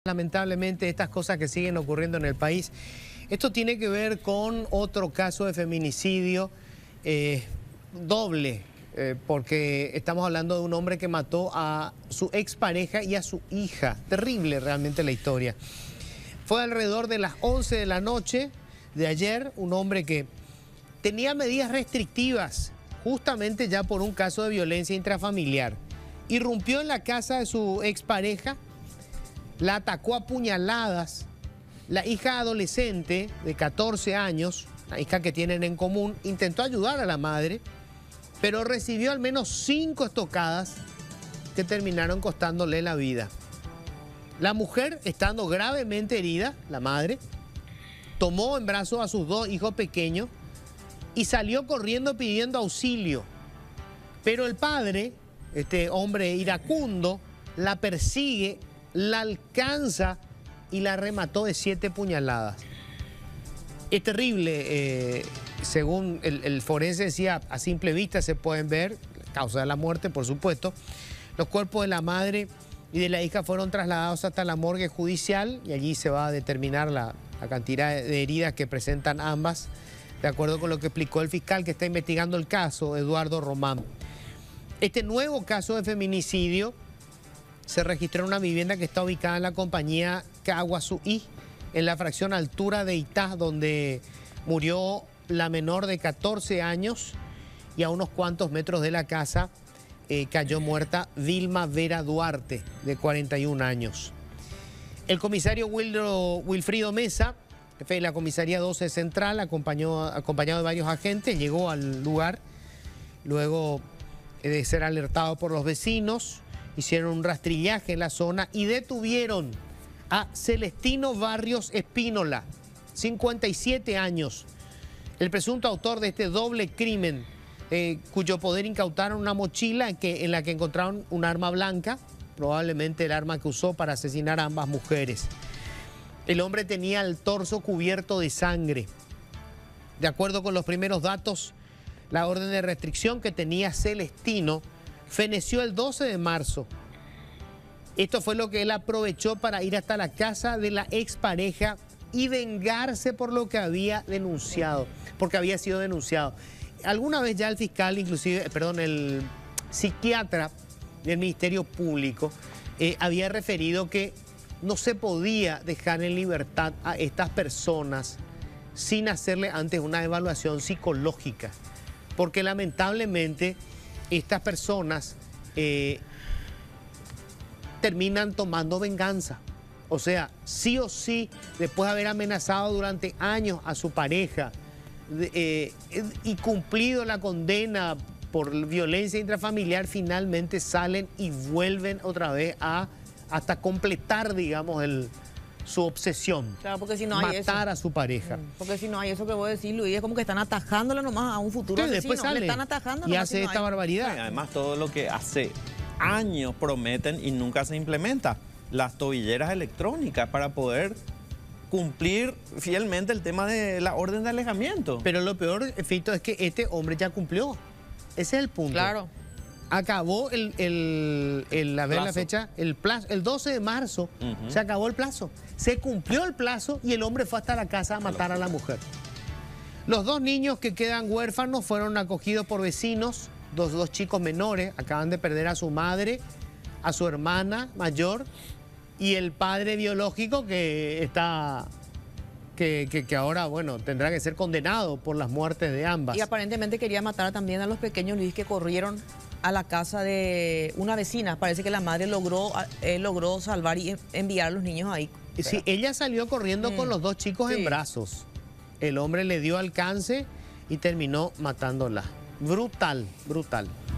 Lamentablemente estas cosas que siguen ocurriendo en el país. Esto tiene que ver con otro caso de feminicidio doble, porque estamos hablando de un hombre que mató a su expareja y a su hija. Terrible realmente la historia. Fue alrededor de las 11 de la noche de ayer, un hombre que tenía medidas restrictivas, justamente ya por un caso de violencia intrafamiliar. Irrumpió en la casa de su expareja, la atacó a puñaladas. La hija adolescente de 14 años, la hija que tienen en común, intentó ayudar a la madre, pero recibió al menos 5 estocadas que terminaron costándole la vida. La mujer, estando gravemente herida, la madre, tomó en brazos a sus 2 hijos pequeños y salió corriendo pidiendo auxilio. Pero el padre, este hombre iracundo, la persigue, la alcanza y la remató de 7 puñaladas. Es terrible, según el forense decía, a simple vista se pueden ver, la causa de la muerte, por supuesto. Los cuerpos de la madre y de la hija fueron trasladados hasta la morgue judicial y allí se va a determinar la cantidad de heridas que presentan ambas, de acuerdo con lo que explicó el fiscal que está investigando el caso, Eduardo Román. Este nuevo caso de feminicidio se registró en una vivienda que está ubicada en la compañía Caguasuí, en la fracción Altura de Itá, donde murió la menor de 14 años y a unos cuantos metros de la casa cayó muerta Vilma Vera Duarte, de 41 años. El comisario Wilfrido Mesa, jefe de la comisaría 12 Central, acompañado de varios agentes, llegó al lugar luego de ser alertado por los vecinos. Hicieron un rastrillaje en la zona y detuvieron a Celestino Barrios Espínola, 57 años, el presunto autor de este doble crimen, cuyo poder incautaron una mochila en la que encontraron un arma blanca, probablemente el arma que usó para asesinar a ambas mujeres. El hombre tenía el torso cubierto de sangre. De acuerdo con los primeros datos, la orden de restricción que tenía Celestino feneció el 12 de marzo. Esto fue lo que él aprovechó para ir hasta la casa de la expareja y vengarse por lo que había denunciado, porque había sido denunciado. Alguna vez ya el fiscal, el psiquiatra del Ministerio Público había referido que no se podía dejar en libertad a estas personas sin hacerle antes una evaluación psicológica, porque lamentablemente estas personas terminan tomando venganza. O sea, sí o sí, después de haber amenazado durante años a su pareja y cumplido la condena por violencia intrafamiliar, finalmente salen y vuelven otra vez hasta completar, digamos, su obsesión. Claro, porque si no hay matar a su pareja. Porque si no hay eso que voy a decir, Luis, es como que están atajándole nomás a un futuro asesino. Después sale, le están atajando y hace esta barbaridad. Y además todo lo que hace años prometen y nunca se implementa. Las tobilleras electrónicas para poder cumplir fielmente el tema de la orden de alejamiento. Pero lo peor, Fito, es que este hombre ya cumplió. Ese es el punto. Claro. Acabó la fecha, el plazo, el 12 de marzo, se acabó el plazo. Se cumplió el plazo y el hombre fue hasta la casa a matar a la mujer. Los 2 niños que quedan huérfanos fueron acogidos por vecinos, dos chicos menores, acaban de perder a su madre, a su hermana mayor y el padre biológico que ahora, bueno, tendrá que ser condenado por las muertes de ambas. Y aparentemente quería matar también a los pequeños, Luis, que corrieron a la casa de una vecina. Parece que la madre logró salvar y enviar a los niños ahí. Sí, ella salió corriendo con los 2 chicos en brazos. El hombre le dio alcance y terminó matándola. Brutal, brutal.